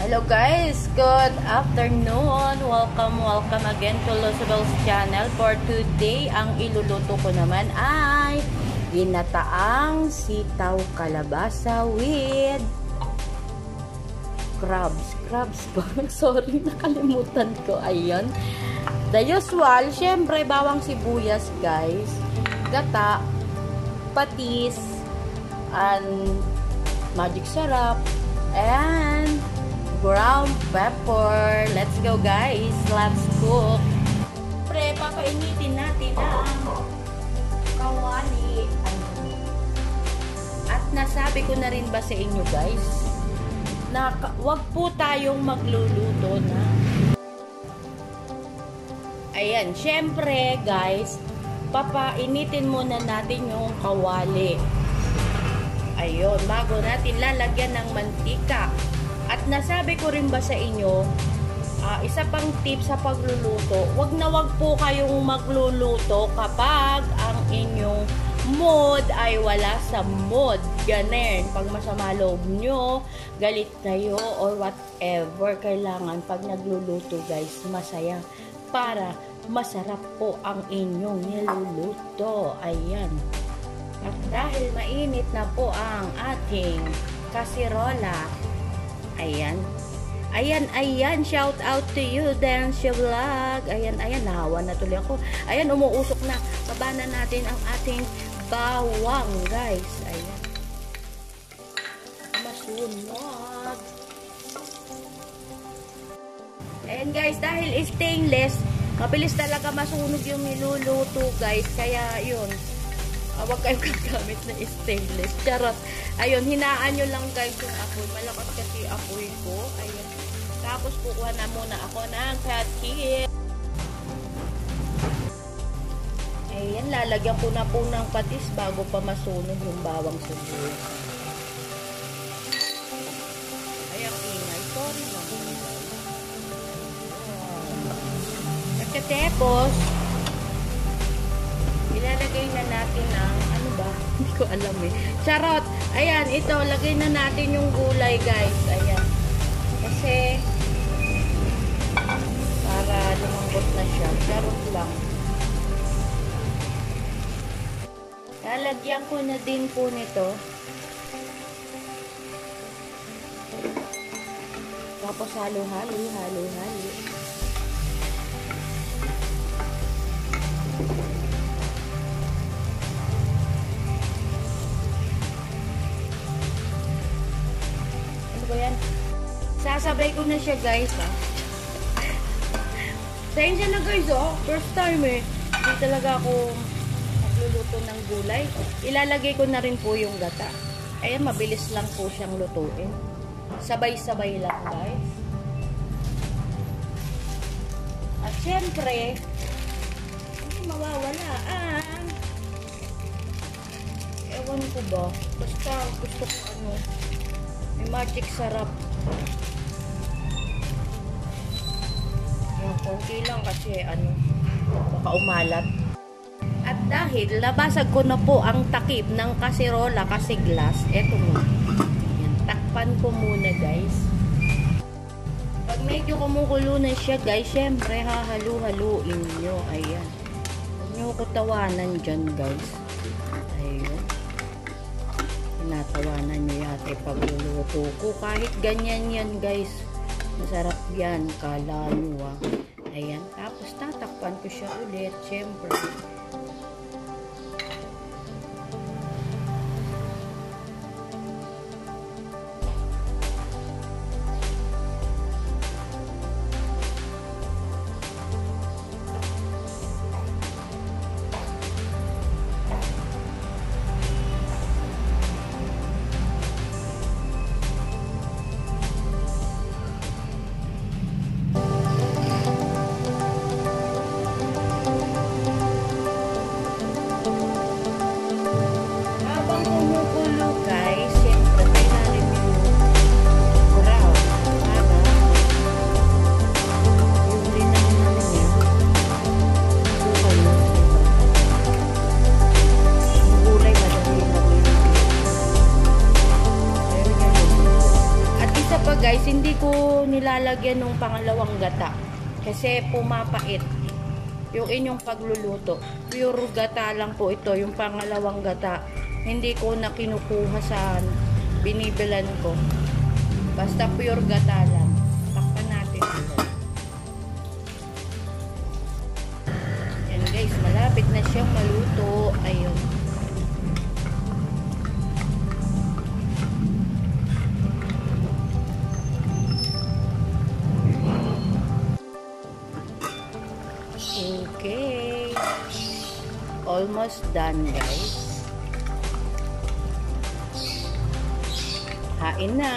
Hello guys, good afternoon. Welcome again to Lucibel's channel. For today, ang iluluto ko naman ay ginataang sitaw kalabasa with crabs ba? Sorry, nakalimutan ko. Ayun. The usual, syempre bawang sibuyas guys, gata, patis, and magic sarap, and ground pepper. Let's go guys. Let's cook. Pre, papainitin natin ang kawali. At nasabi ko na rin ba sa inyo guys, na wag po tayong magluluto na. Ayan, syempre guys, papainitin muna natin yung kawali. Ayun, bago natin lalagyan ng mantika. At nasabi ko rin ba sa inyo, isa pang tip sa pagluluto, wag na wag po kayong magluluto kapag ang inyong mood ay wala sa mood. Ganun, pag masama loob nyo, galit kayo, or whatever, kailangan pag nagluluto guys, masaya para masarap po ang inyong niluluto. Ayan. At dahil mainit na po ang ating kasirola, ayan, shout out to you, Dance Vlog. Ayan, nahawa na tuloy ako. Ayan, umuusok na. Baba na natin ang ating bawang, guys. Ayan. Masunod. Ayan, guys, dahil stainless, mabilis talaga masunog yung niluluto, guys. Kaya, yun. Huwag kayong gagamit na stainless. Charot. Ayun, hinaan nyo lang guys yung apoy. Malakas kasi apoy ko. Ayun. Tapos kukuha na muna ako ng patis. Ayan, lalagyan ko na po ng patis bago pa masunog yung bawang sibuyas. Ayan, ingay. Sorry lang. Pagkatapos, ilalagay na natin ang, ano ba? Hindi ko alam eh. Charot! Ayan, ito, lagay na natin yung gulay guys. Ayan. Kasi, para lumambot na siya. Charot lang. Lalagyan ko na din po nito. Tapos halo-halo. Yan. Sasabay ko na siya guys Pasensya na guys first time hindi talaga ako magluluto ng gulay. Ilalagay ko na rin po yung gata. Ayan, mabilis lang po siyang lutuin. Sabay-sabay lang guys. At syempre hindi mawawala ewan ko ba, basta gusto ko may magic sarap. Yung konti lang kasi baka umalat. At dahil nabasag ko na po ang takip ng kasirola kasi glass, eto mo. Yan, takpan ko muna guys. Pag medyo kumukulo na siya guys, syempre hahalu-haluin nyo. Ayan. Huwag nyo ko tawanan dyan guys. Ayun. Tinatawanan nyo yata pagluluto ko. Kahit ganyan yan guys, masarap yan. Kala nyo Ayan. Tapos tatakpan ko siya ulit. Siyempre. hindi ko nilalagyan ng pangalawang gata kasi pumapait yung inyong pagluluto. Pure gata lang po ito, yung pangalawang gata. Hindi ko na kinukuha sa binibilan ko. Basta pure gata lang. Takpan natin ito. Yan guys, malapit na siyang maluto. Ayun. Okay. Almost done guys. Hain na.